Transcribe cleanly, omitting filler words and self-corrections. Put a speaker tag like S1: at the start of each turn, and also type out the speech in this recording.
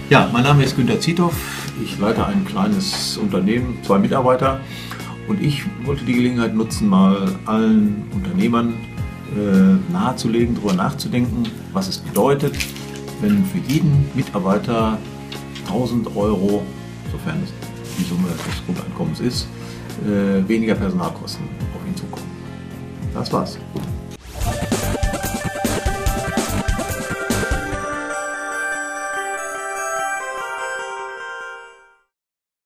S1: Ja, mein Name ist Günter Ziethoff. Ich leite ein kleines Unternehmen, 2 Mitarbeiter. Und ich wollte die Gelegenheit nutzen, mal allen Unternehmern nahezulegen, darüber nachzudenken, was es bedeutet, wenn für jeden Mitarbeiter 1.000 €, sofern es die Summe des Grundeinkommens ist, weniger Personalkosten auf ihn zukommen. Das war's.